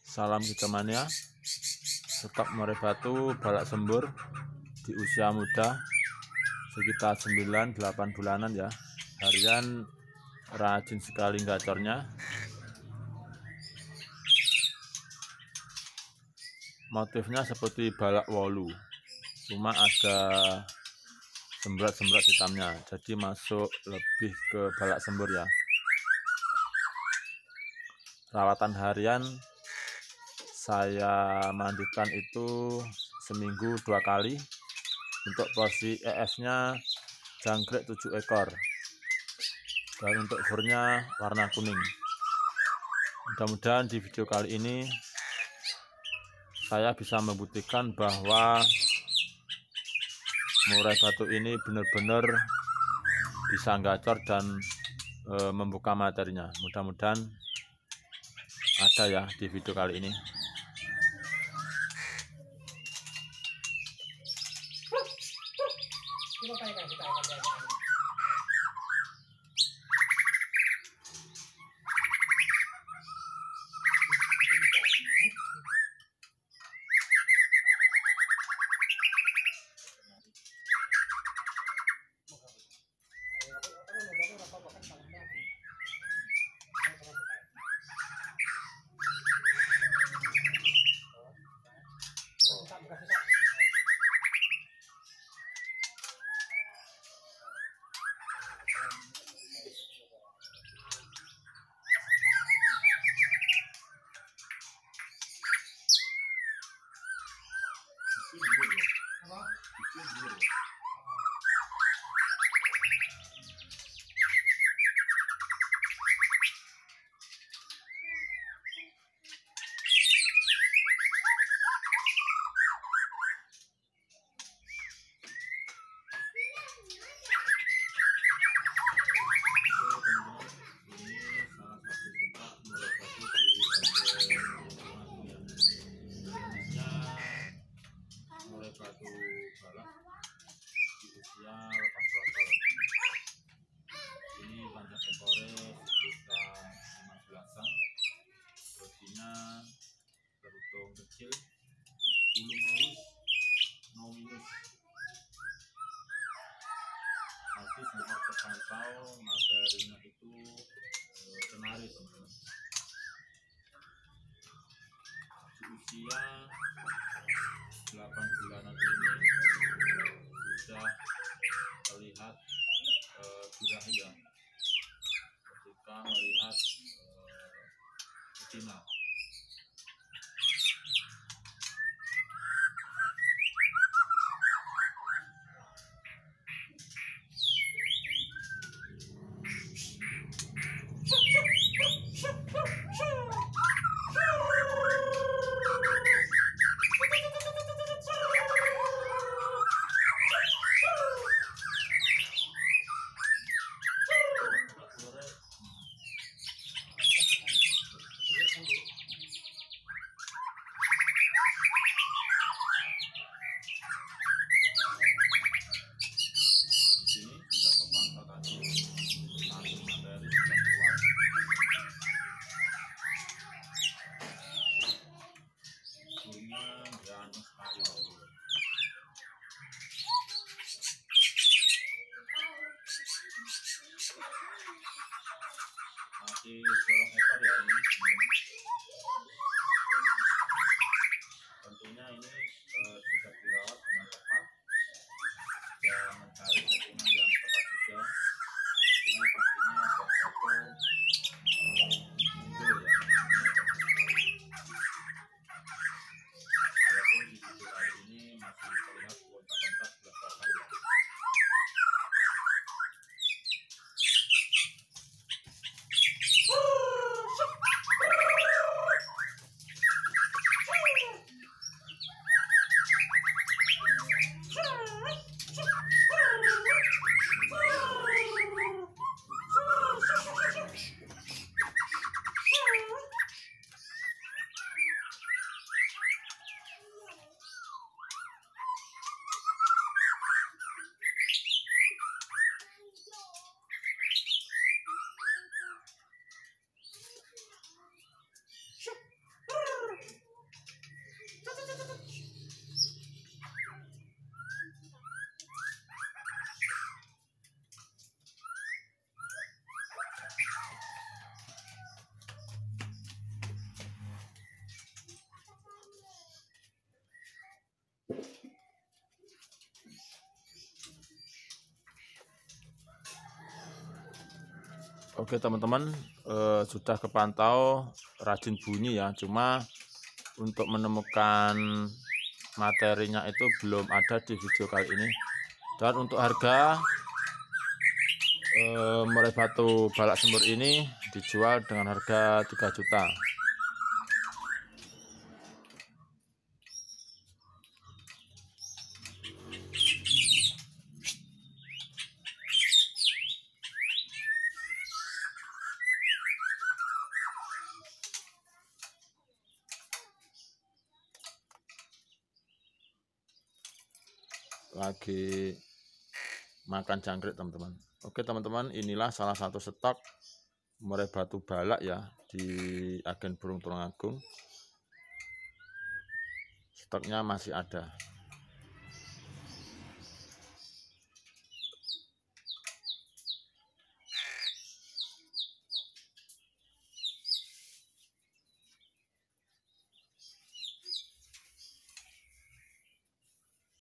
Salam Gigamania. Stok murai batu balak sembur di usia muda sekitar 9-8 bulanan ya. Harian rajin sekali gacornya. Motifnya seperti balak wolu, cuma ada sembrat-sembrat hitamnya, jadi masuk lebih ke balak sembur ya. Rawatan harian saya mandikan itu seminggu 2 kali. Untuk porsi EF-nya jangkrik 7 ekor, dan untuk furnya warna kuning. Mudah-mudahan di video kali ini saya bisa membuktikan bahwa murai batu ini benar-benar bisa gacor dan membuka materinya. Mudah-mudahan ada ya di video kali ini. Batu balak di usia lepas trotol. Ini panjang ekornya sekitar 15-an, bodinya terhitung kecil, bulu mulus, no minus, masih sempat terpantau materinya itu kenari teman-teman. Di usia 8 bulanan ini sudah terlihat birahi ya, ketika melihat betina. Oke teman-teman, sudah kepantau rajin bunyi ya, cuma untuk menemukan materinya itu belum ada di video kali ini. Dan untuk harga murai batu balak sembur ini dijual dengan harga 3 juta. Lagi makan jangkrik teman-teman. Oke teman-teman, inilah salah satu stok murai batu balak ya di Agen Burung Tulungagung. Stoknya masih ada.